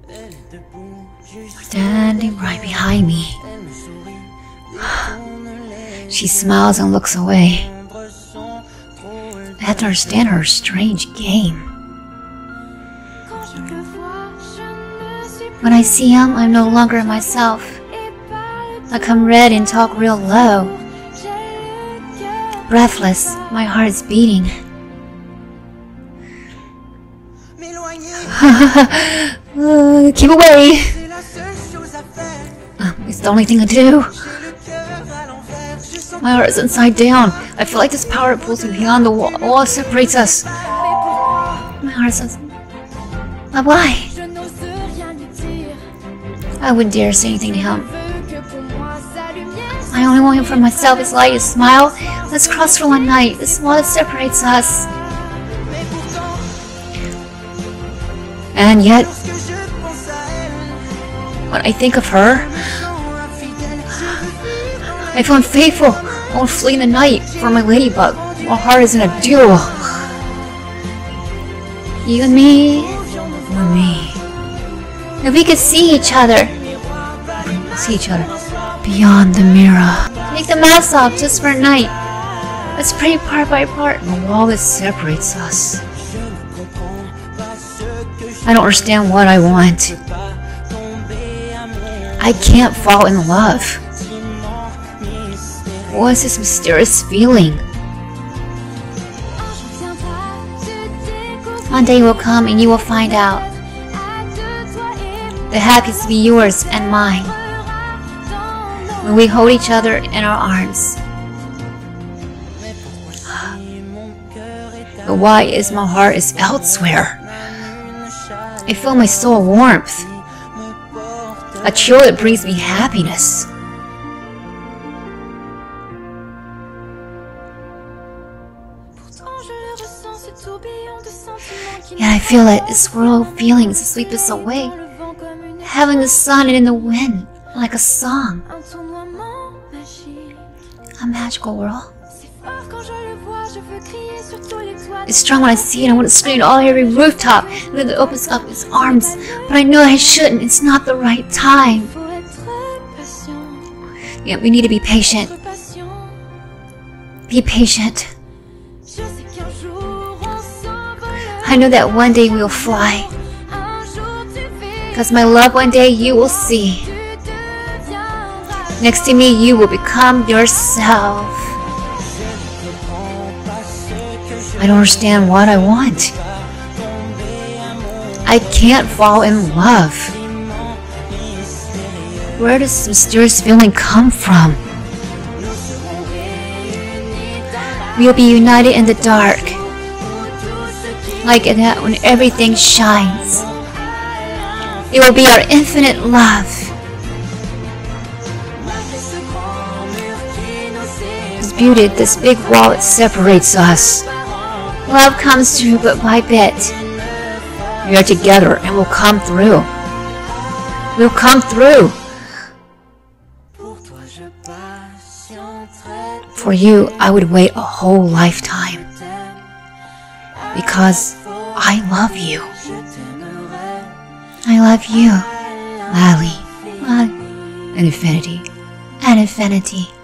Standing right behind me. She smiles and looks away. I have to understand her strange game. When I see him, I'm no longer myself. I come red and talk real low. Breathless, my heart is beating. Keep away! It's the only thing to do. My heart is inside down. I feel like this power pulls me beyond the wall that separates us. My heart is... But why? I wouldn't dare say anything to him. I only want him for myself, his light, his smile. Let's cross for one night, this wall that separates us. And yet, when I think of her, I feel unfaithful. I won't flee in the night for my ladybug. My heart is in a duel. You and me, you and me. If we could see each other beyond the mirror. Take the mask off just for a night. Let's pray part by part on the wall that separates us. I don't understand what I want. I can't fall in love. What's this mysterious feeling? One day will come and you will find out. The happiness will be yours and mine when we hold each other in our arms. But why is my heart is elsewhere? I feel my soul warmth, a chill that brings me happiness. Yet I feel that this world of feelings sweep us away, having the sun and in the wind like a song. A magical world. It's strong when I see it. I want to scream all every rooftop and then it opens up its arms, but I know I shouldn't. It's not the right time. Yeah, we need to be patient. Be patient. I know that one day we'll fly. Because my love, one day you will see. Next to me, you will become yourself. I don't understand what I want. I can't fall in love. Where does this mysterious feeling come from? We'll be united in the dark. Like that when everything shines. It will be our infinite love. Disputed this big wall that separates us. Love comes through but by bit. We are together and we'll come through. We'll come through. For you, I would wait a whole lifetime. Because I love you. I love you, Lally. And infinity. And infinity.